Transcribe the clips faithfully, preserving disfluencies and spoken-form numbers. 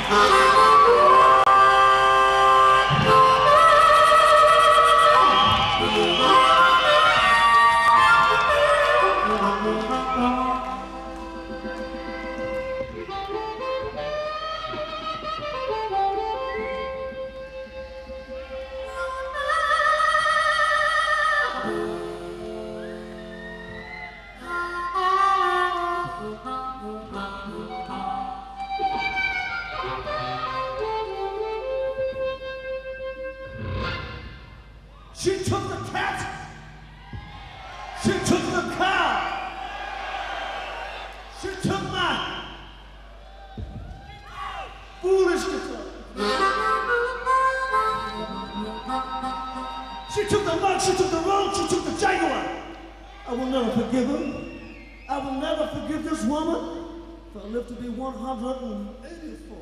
She took the cat. She took the cow. She took my foolishness. She took the mug, she took the road, she took the jaguar. I will never forgive her. I will never forgive this woman if I live to be one hundred eighty-four.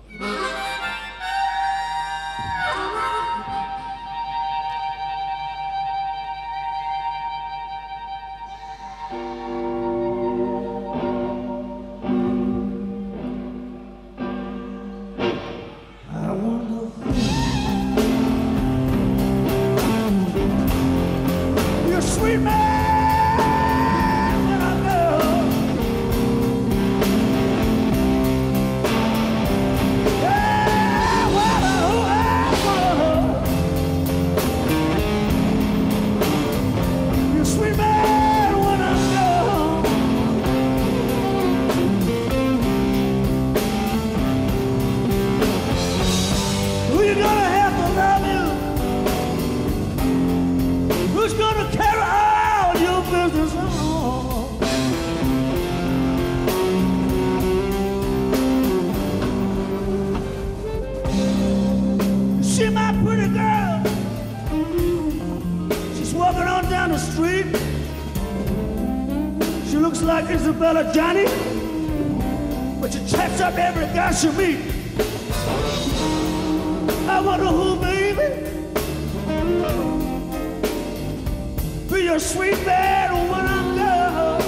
Sweet man, when I know. Yeah, well, oh, oh, you sweet man when I know. Who you gonna have to love you? Who's gonna carry all your business on? See my pretty girl, she's walking on down the street. She looks like Isabella Johnny, but she chaps up every guy she meets. I wonder who, baby, be your sweet man when I go.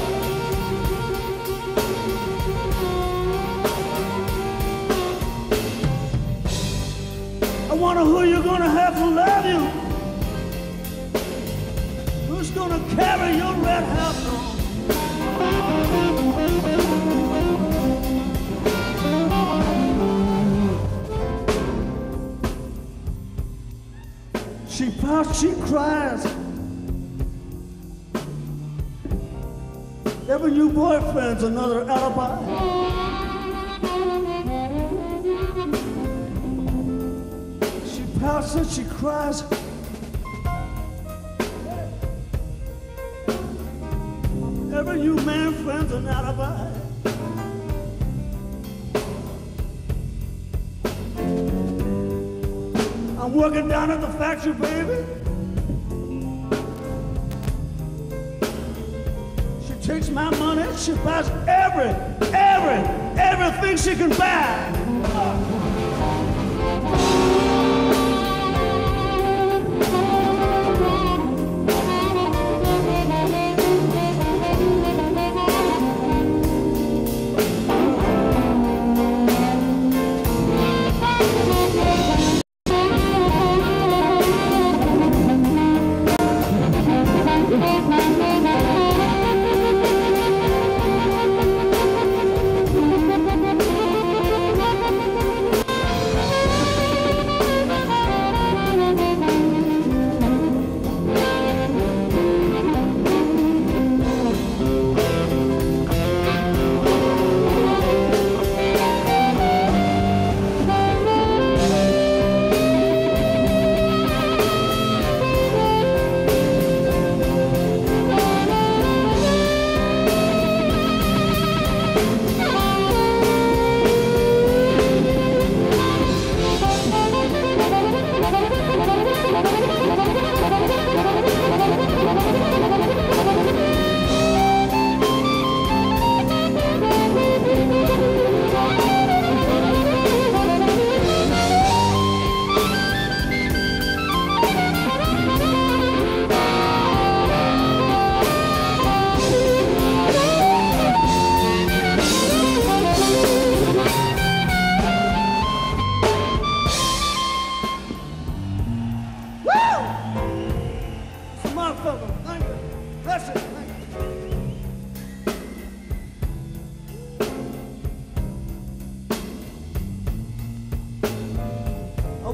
I wonder who you're gonna have to love you. Who's gonna carry your red house on? She pouts, she cries. Every new boyfriend's another alibi. She pouts and she cries. Every new man friend's an alibi. I'm working down at the factory, baby. Takes my money, she buys every, every, everything she can buy.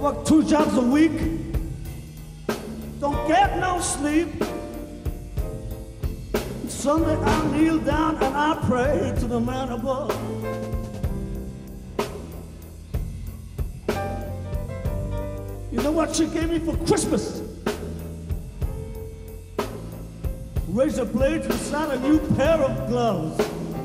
work two jobs a week, don't get no sleep. Sunday I kneel down and I pray to the man above. You know what she gave me for Christmas? Razor blades beside a new pair of gloves.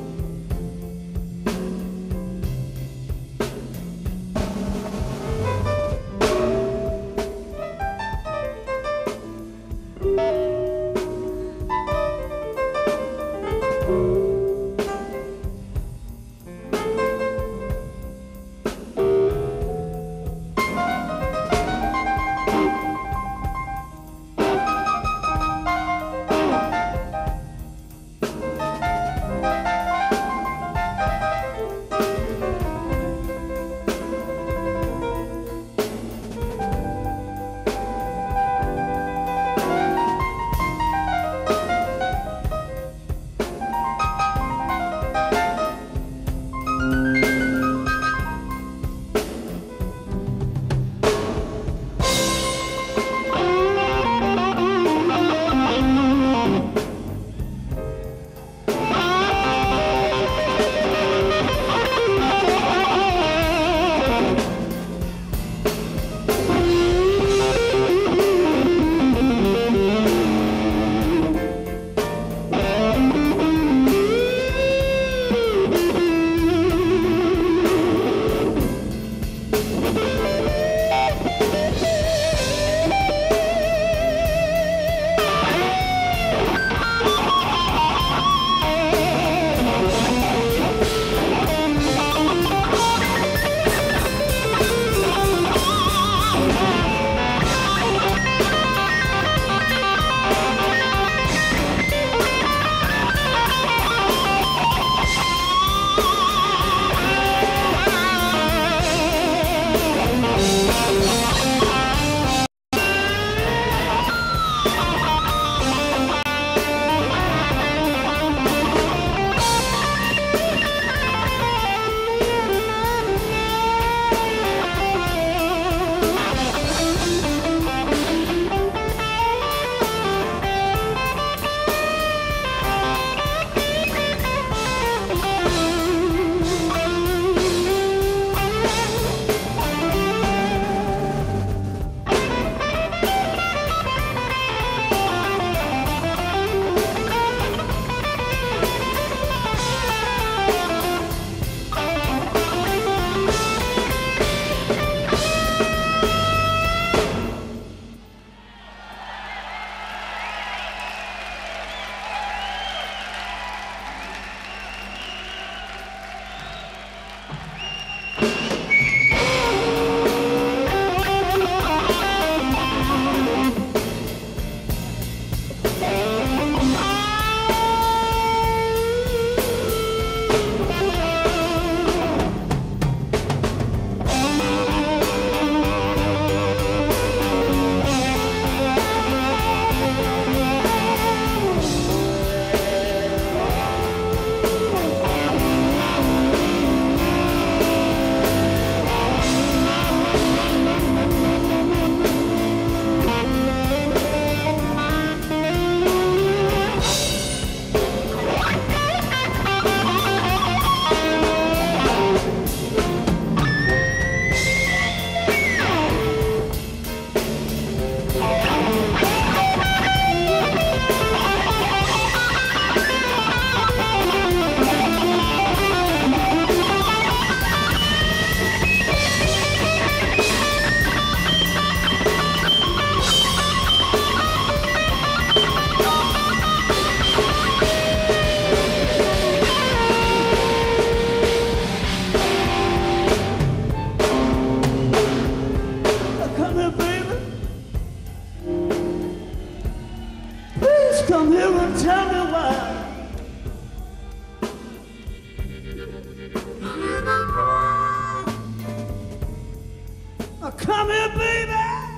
Come here, baby.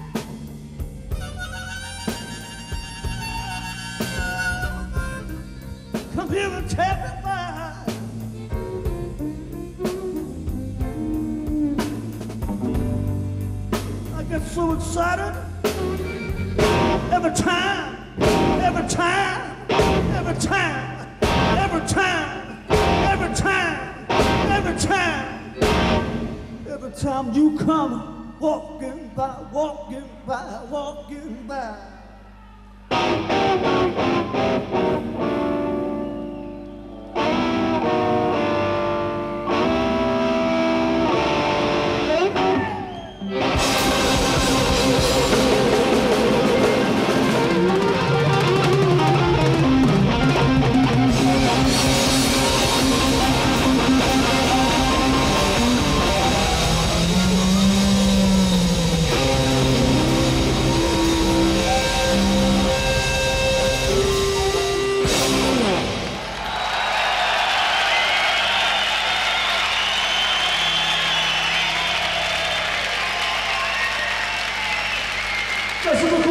Come here and tell me why. so excited. Every time, every time, every time, every time, every time, every time, every time you come walking by, walking by, walking by. Merci beaucoup.